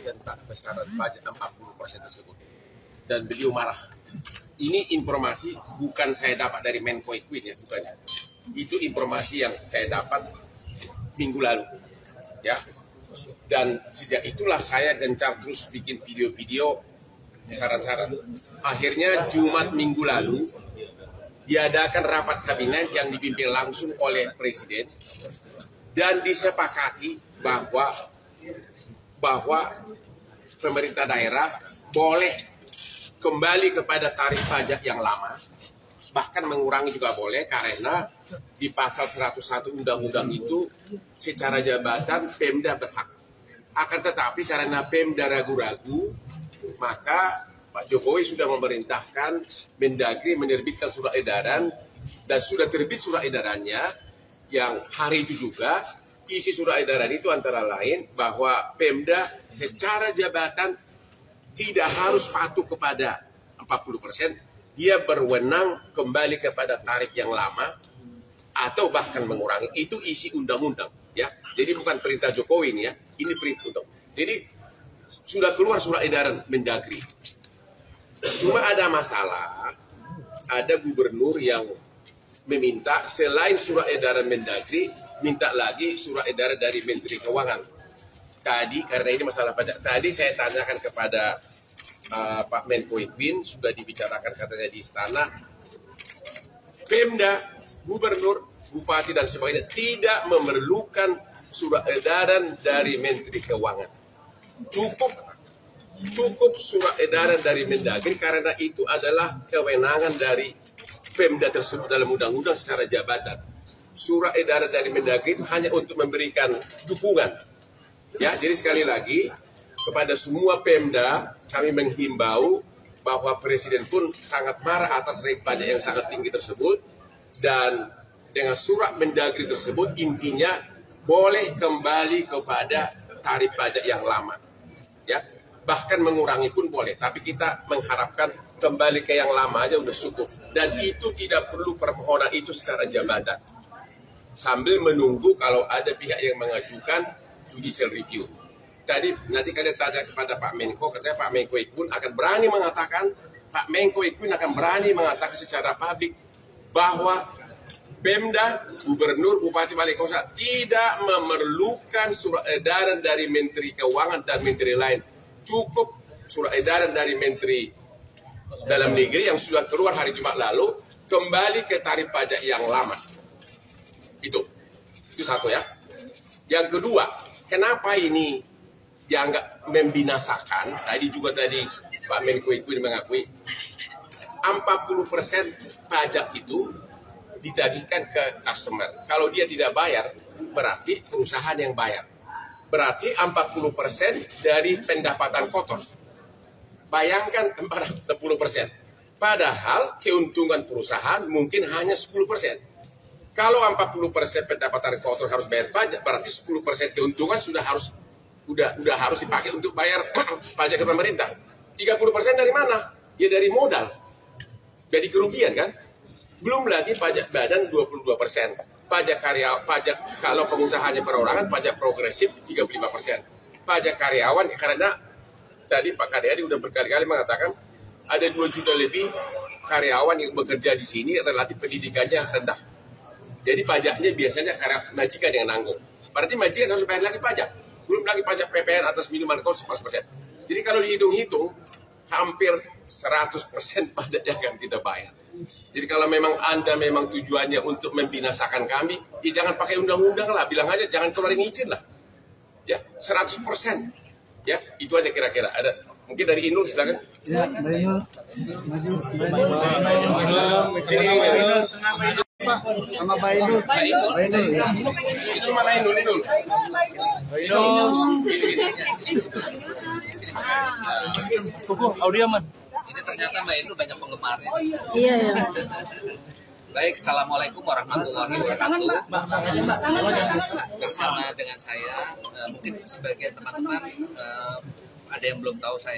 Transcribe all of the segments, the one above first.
tentang besaran pajak 60% tersebut. Dan beliau marah. Ini informasi bukan saya dapat dari Menko Equine ya, bukan. Itu informasi yang saya dapat minggu lalu. Ya. Dan sejak itulah saya gencar terus bikin video-video saran-saran. Akhirnya Jumat minggu lalu diadakan rapat kabinet yang dipimpin langsung oleh Presiden dan disepakati bahwa pemerintah daerah boleh kembali kepada tarif pajak yang lama, bahkan mengurangi juga boleh, karena di pasal 101 undang-undang itu secara jabatan Pemda berhak. Akan tetapi karena Pemda ragu-ragu, maka Pak Jokowi sudah memerintahkan Mendagri menerbitkan surat edaran, dan sudah terbit surat edarannya yang hari itu juga. Isi surat edaran itu antara lain bahwa Pemda secara jabatan tidak harus patuh kepada 40%, dia berwenang kembali kepada tarif yang lama atau bahkan mengurangi. Itu isi undang-undang, ya. Jadi bukan perintah Jokowi ini ya, ini perintah undang. Jadi sudah keluar surat edaran Mendagri. Cuma ada masalah, ada gubernur yang meminta selain surat edaran Mendagri, minta lagi surat edaran dari Menteri Keuangan. Tadi, karena ini masalah pajak, tadi saya tanyakan kepada Pak Menko Equine, sudah dibicarakan katanya di istana, Pemda, gubernur, bupati dan sebagainya tidak memerlukan surat edaran dari Menteri Keuangan. Cukup surat edaran dari Mendagri, karena itu adalah kewenangan dari Pemda tersebut dalam undang-undang secara jabatan. Surat edaran dari Mendagri itu hanya untuk memberikan dukungan. Ya, jadi sekali lagi kepada semua Pemda kami menghimbau bahwa Presiden pun sangat marah atas rate pajak yang sangat tinggi tersebut, dan dengan surat Mendagri tersebut intinya boleh kembali kepada tarif pajak yang lama. Ya, bahkan mengurangi pun boleh, tapi kita mengharapkan kembali ke yang lama aja udah cukup, dan itu tidak perlu permohonan itu secara jabatan. Sambil menunggu kalau ada pihak yang mengajukan judicial review. Tadi nanti kalian tanya kepada Pak Menko, katanya Pak Menko Equine akan berani mengatakan, Pak Menko Equine akan berani mengatakan secara publik bahwa Pemda, gubernur, bupati, wali kota tidak memerlukan surat edaran dari Menteri Keuangan dan Menteri lain. Cukup surat edaran dari Menteri Dalam Negeri yang sudah keluar hari Jumat lalu, kembali ke tarif pajak yang lama. Itu satu ya. Yang kedua, kenapa ini dianggap membinasakan? Tadi Pak Menko Equine mengakui 40% pajak itu ditagihkan ke customer. Kalau dia tidak bayar, berarti perusahaan yang bayar. Berarti 40% dari pendapatan kotor. Bayangkan 40%. Padahal keuntungan perusahaan mungkin hanya 10%. Kalau 40% pendapatan kotor harus bayar pajak, berarti 10% keuntungan sudah harus dipakai untuk bayar pajak ke pemerintah. 30% dari mana? Ya dari modal. Jadi kerugian kan? Belum lagi pajak badan 22%. Pajak kalau pengusahanya perorangan, pajak progresif 35%. Pajak karyawan, karena tadi Pak Karyadi sudah berkali-kali mengatakan ada 2 juta lebih karyawan yang bekerja di sini, relatif pendidikannya rendah. Jadi pajaknya biasanya majikan yang nanggung. Berarti majikan harus bayar lagi pajak. Belum lagi pajak PPN atas minuman kos 11%. Jadi kalau dihitung-hitung, hampir 100% pajak yang akan kita bayar. Jadi kalau memang Anda memang tujuannya untuk membinasakan kami, ya jangan pakai undang-undang lah. Bilang aja jangan keluarin izin lah. Ya, 100%. Ya, itu aja kira-kira. Ada mungkin dari Inul silakan. Ya, dari Inul. Maju. Sama Pak Inul. Itu mana Inul? Kuku, audio man. Ini ternyata Mbak Inul banyak penggemarnya. Iya. Baik, Assalamualaikum warahmatullahi wabarakatuh. Bersama dengan saya, mungkin sebagian teman-teman ada yang belum tahu saya.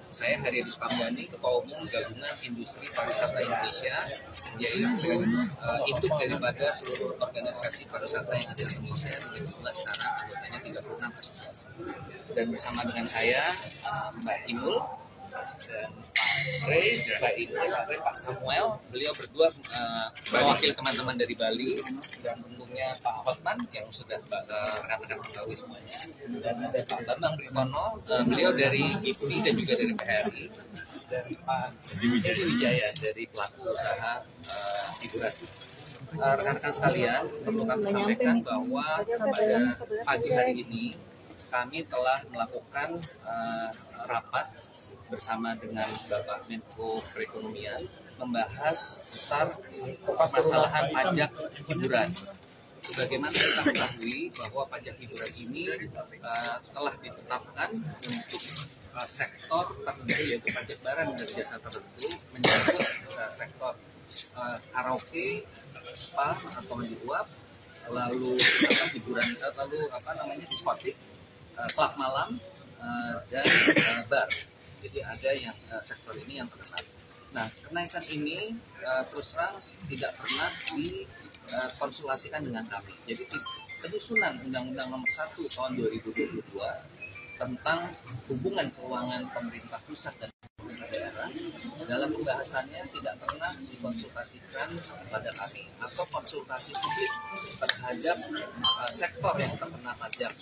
Saya Haryadi Pambani, Ketua Umum Gabungan Industri Pariwisata Indonesia, yaitu induk daripada seluruh organisasi pariwisata yang ada di Indonesia dengan jumlah sekarang anggotanya 36 asosiasi. Dan bersama dengan saya Mbak Imul dan Pak Ray, Pak Samuel, beliau berdua mewakili teman-teman dari Bali, dan tentunya Pak Hotman yang sudah rekan-rekan mengetahui semuanya, dan ada Pak Bambang Britono, beliau dari GIPI dan juga dari PHRI, dan Pak Edi Wijaya dari pelaku usaha hiburan. Rekan-rekan sekalian, perlu kami sampaikan bahwa pada pagi hari ini kami telah melakukan rapat bersama dengan Bapak Menko Perekonomian membahas seputar permasalahan pajak hiburan. Sebagaimana kita ketahui bahwa pajak hiburan ini telah ditetapkan untuk sektor tertentu, yaitu pajak barang dan jasa tertentu, menyangkut sektor karaoke, spa atau mandi uap, lalu hiburan, lalu diskotik, klub malam, dan bar. Jadi ada yang sektor ini yang terkena. Nah, kenaikan ini terus terang tidak pernah dikonsultasikan dengan kami. Jadi penyusunan Undang-Undang Nomor 1 Tahun 2022 tentang hubungan keuangan pemerintah pusat dan pemerintah daerah, dalam pembahasannya tidak pernah dikonsultasikan kepada kami atau konsultasi publik terhadap sektor yang terkena pajak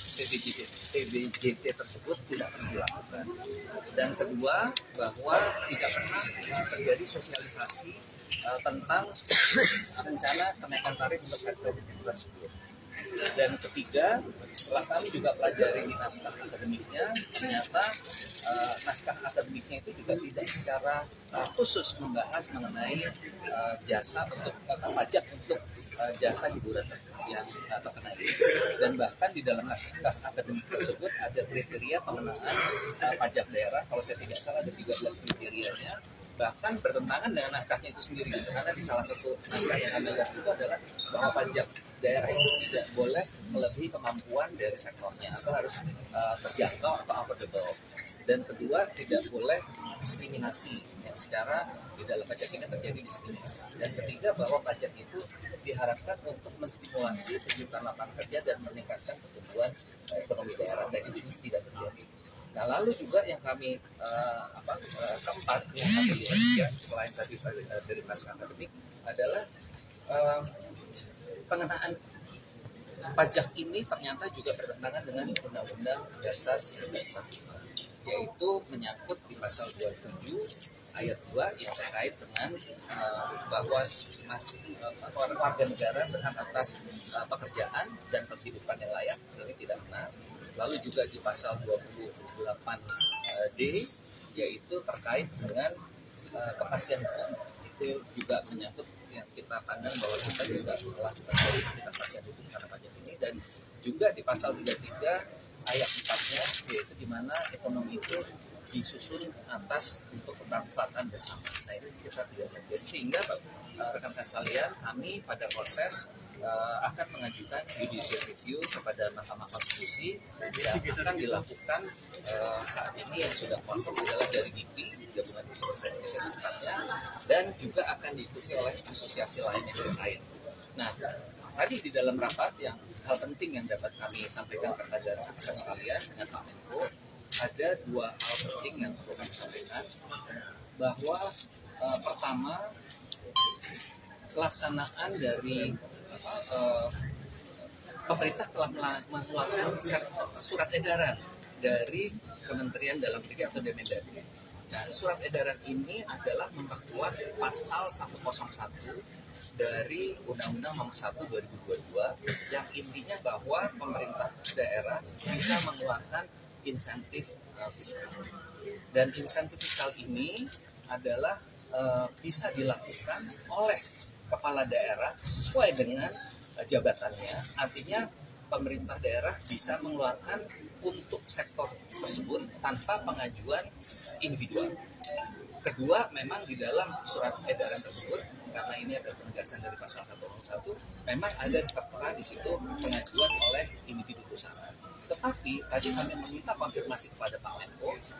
PBJT tersebut tidak pernah dilakukan. Dan kedua, bahwa tidak pernah terjadi sosialisasi tentang rencana kenaikan tarif untuk sektor tersebut. Dan ketiga, setelah kami juga pelajari di naskah akademiknya, ternyata naskah akademiknya itu juga tidak secara khusus membahas mengenai jasa untuk pajak untuk jasa hiburan yang terkena ini. Dan bahkan di dalam naskah akademik tersebut ada kriteria pengenaan pajak daerah. Kalau saya tidak salah ada 13 kriterianya, bahkan bertentangan dengan naskahnya itu sendiri. Karena di salah satu naskah yang kami lihat itu adalah bahwa pajak daerah itu tidak boleh melebihi kemampuan dari sektornya atau harus terjangkau atau affordable. Dan kedua, tidak boleh diskriminasi yang secara di dalam pajak ini terjadi diskriminasi. Dan ketiga, bahwa pajak itu diharapkan untuk menstimulasi penciptaan lapangan kerja dan meningkatkan pertumbuhan ekonomi daerah, dan itu tidak terjadi. Nah, lalu juga yang kami keempat yang kami lihat ya, selain tadi dari naskah akademik adalah pengenaan pajak ini ternyata juga bertentangan dengan Undang-Undang Dasar 1945, yaitu menyangkut di pasal 27 ayat 2 yang terkait dengan bahwa warga negara berhak atas pekerjaan dan penghidupan yang layak, ini tidak benar. Lalu juga di pasal 28D yaitu terkait dengan kepastian hukum, itu juga menyangkut yang kita pandang bahwa kita juga telah terjadi ketidakpastian hukum karena pajak ini. Dan juga di pasal 33 ayat 4-nya, yaitu di mana ekonomi itu disusun atas untuk kemanfaatan bersama. Nah, ini kita tidak terjadi, sehingga rekan-rekan sekalian, kami pada proses akan mengajukan judicial review kepada Mahkamah Konstitusi yang akan dilakukan saat ini. Yang sudah konfirm adalah dari GIPI, Gabungan Industri Pariwisata Indonesia sekitarnya, dan juga akan diikuti oleh asosiasi lainnya terkait. Nah, tadi di dalam rapat yang hal penting yang dapat kami sampaikan kepada rekan-rekan sekalian dengan Pak Menko, ada dua hal penting yang perlu kami sampaikan, bahwa pertama, pelaksanaan dari pemerintah telah mengeluarkan surat edaran dari Kementerian Dalam Negeri atau Kemendagri. Nah, surat edaran ini adalah memperkuat pasal 101 dari Undang-Undang Nomor 1 2022 yang intinya bahwa pemerintah daerah bisa mengeluarkan insentif fiskal. Dan insentif fiskal ini adalah bisa dilakukan oleh kepala daerah sesuai dengan jabatannya. Artinya pemerintah daerah bisa mengeluarkan untuk sektor tersebut tanpa pengajuan individual. Kedua, memang di dalam surat edaran tersebut, karena ini ada penegasan dari pasal 101, memang ada tertera di situ pengajuan oleh individu perusahaan. Tetapi tadi kami meminta konfirmasi kepada Pak Menko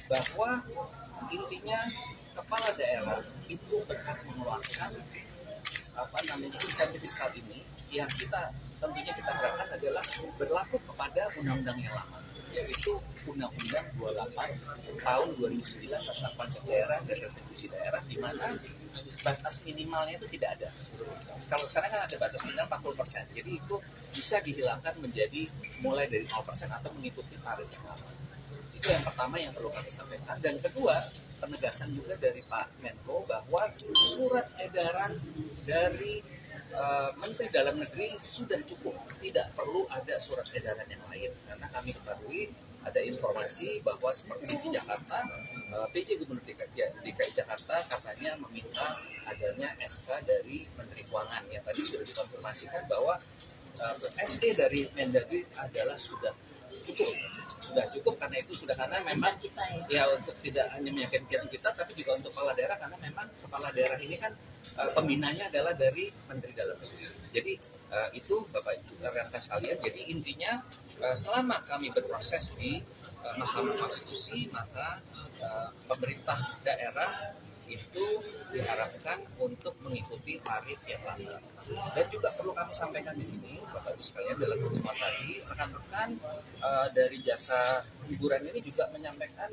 bahwa intinya kepala daerah itu berhak mengeluarkan insentif fiskal ini yang tentunya kita harapkan adalah berlaku kepada undang-undang yang lama, yaitu Undang-Undang 28 tahun 2009 tentang pajak daerah dan retribusi daerah, di mana batas minimalnya itu tidak ada. Kalau sekarang kan ada batas minimal 40%, jadi itu bisa dihilangkan menjadi mulai dari 0% atau mengikuti tarif yang lama. Itu yang pertama yang perlu kami sampaikan. Dan kedua, penegasan juga dari Pak Menko bahwa surat edaran dari Menteri Dalam Negeri sudah cukup, tidak perlu ada surat edaran yang lain, karena kami ketahui ada informasi bahwa seperti di Jakarta, PJ Gubernur DKI Jakarta katanya meminta adanya SK dari Menteri Keuangan yang tadi sudah dikonfirmasikan bahwa SE dari Mendagri adalah sudah cukup karena memang kita ya untuk tidak hanya meyakinkan kita tapi juga untuk kepala daerah, karena memang kepala daerah ini kan pembinanya adalah dari Menteri Dalam Negeri. Jadi itu Bapak Ibu rekan-rekan sekalian, jadi intinya selama kami berproses di Mahkamah Konstitusi, maka pemerintah daerah itu diharapkan untuk mengikuti tarif yang lama. Dan juga perlu kami sampaikan di sini, Bapak Ibu sekalian, dalam pertemuan tadi, rekan-rekan dari jasa hiburan ini juga menyampaikan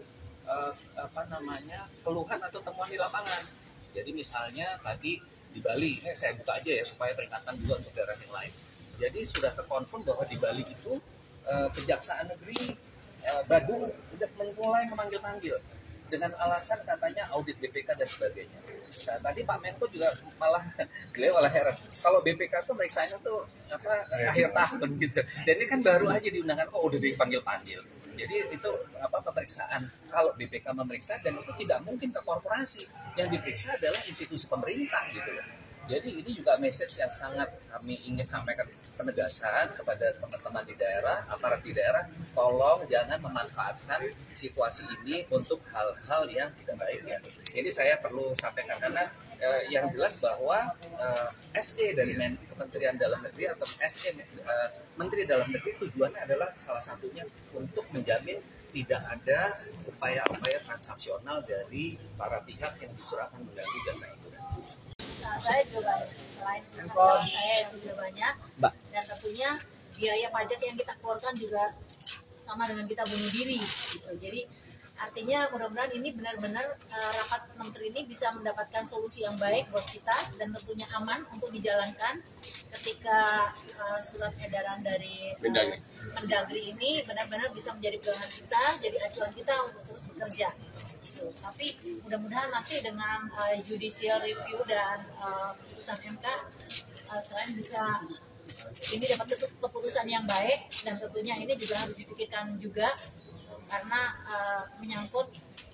keluhan atau temuan di lapangan. Jadi misalnya tadi di Bali, saya buka aja ya supaya peringatan juga untuk daerah yang lain. Jadi sudah terkonfirm bahwa di Bali itu Kejaksaan Negeri Badung sudah mulai memanggil-manggil dengan alasan katanya audit BPK dan sebagainya. Nah, tadi Pak Menko juga beliau malah heran. Kalau BPK tuh meriksanya tuh akhir tahun gitu. Dan ini kan baru aja diundangkan kok udah dipanggil-panggil. Jadi itu pemeriksaan. Kalau BPK memeriksa dan itu tidak mungkin ke korporasi. Yang diperiksa adalah institusi pemerintah gitu. Jadi ini juga message yang sangat kami ingin sampaikan, penegasan kepada teman-teman di daerah, aparat di daerah, tolong jangan memanfaatkan situasi ini untuk hal-hal yang tidak baik ya. Ini saya perlu sampaikan karena yang jelas bahwa SE dari Kementerian Dalam Negeri atau SE Menteri Dalam Negeri tujuannya adalah salah satunya untuk menjamin tidak ada upaya-upaya transaksional dari para pihak yang justru akan mengganggu jasa itu. Saya juga banyak, selain penghasilan saya yang juga banyak, dan tentunya biaya pajak yang kita keluarkan juga sama dengan kita bunuh diri gitu. Jadi artinya mudah-mudahan ini benar-benar rapat menteri ini bisa mendapatkan solusi yang baik buat kita dan tentunya aman untuk dijalankan ketika surat edaran dari Mendagri ini benar-benar bisa menjadi pegangan kita, jadi acuan kita untuk terus bekerja. Tapi mudah-mudahan nanti dengan judicial review dan putusan MK selain bisa ini dapat keputusan yang baik, dan tentunya ini juga harus dipikirkan juga karena menyangkut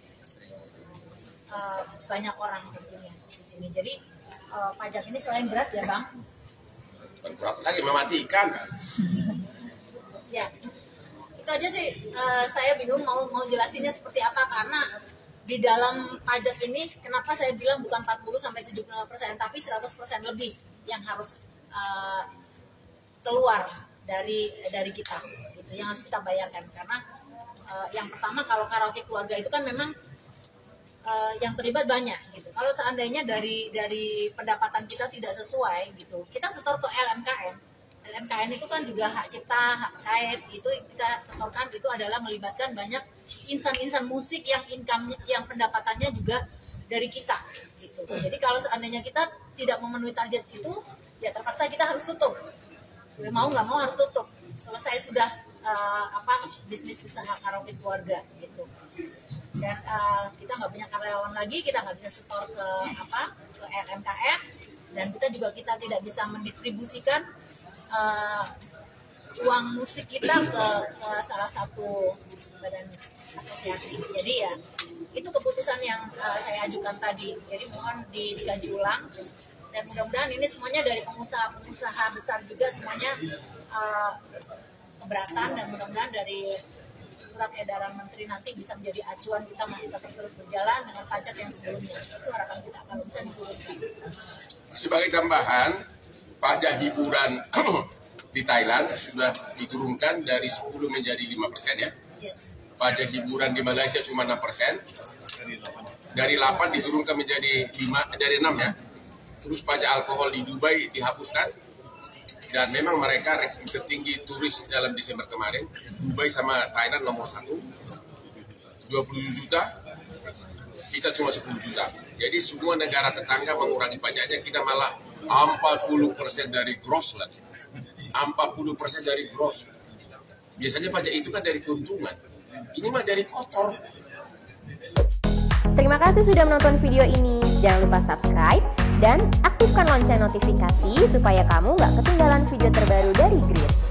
banyak orang tentunya di sini. Jadi pajak ini selain berat ya Bang, berat lagi mematikan. Ya itu aja sih, saya bingung mau jelasinnya seperti apa, karena di dalam pajak ini kenapa saya bilang bukan 40-75%, tapi 100% lebih yang harus keluar dari kita, gitu, yang harus kita bayarkan. Karena yang pertama, kalau karaoke keluarga itu kan memang yang terlibat banyak, gitu. Kalau seandainya dari pendapatan kita tidak sesuai, gitu, kita setor ke LMKN. LMKN itu kan juga hak cipta, hak terkait, itu kita setorkan, itu adalah melibatkan banyak insan-insan musik yang income, yang pendapatannya juga dari kita, gitu. Jadi kalau seandainya kita tidak memenuhi target itu, ya terpaksa kita harus tutup. Mau nggak mau harus tutup. Selesai sudah bisnis usaha karaoke keluarga, gitu. Dan kita nggak punya karyawan lagi, kita nggak bisa setor ke LMKN, dan kita tidak bisa mendistribusikan uang musik kita ke salah satu badan asosiasi. Jadi ya itu keputusan yang saya ajukan tadi. Jadi mohon dikaji ulang, dan mudah-mudahan ini semuanya dari pengusaha besar juga semuanya keberatan, dan mudah-mudahan dari surat edaran menteri nanti bisa menjadi acuan kita masih tetap terus berjalan dengan pajak yang sebelumnya. Itu harapan kita kalau bisa diturunkan. Sebagai tambahan, pajak hiburan di Thailand sudah diturunkan dari 10 menjadi 5% ya. Yes. Pajak hiburan di Malaysia cuma 6%. Dari 8 diturunkan menjadi 5, dari 6 ya. Terus pajak alkohol di Dubai dihapuskan. Dan memang mereka ranking tertinggi turis dalam Desember kemarin. Dubai sama Thailand nomor 1. 20 juta. Kita cuma 10 juta. Jadi semua negara tetangga mengurangi pajaknya. Kita malah 40% dari gross lagi. 40% dari gross. Biasanya pajak itu kan dari keuntungan. Ini mah dari kotor. Terima kasih sudah menonton video ini. Jangan lupa subscribe dan aktifkan lonceng notifikasi supaya kamu nggak ketinggalan video terbaru dari Grid.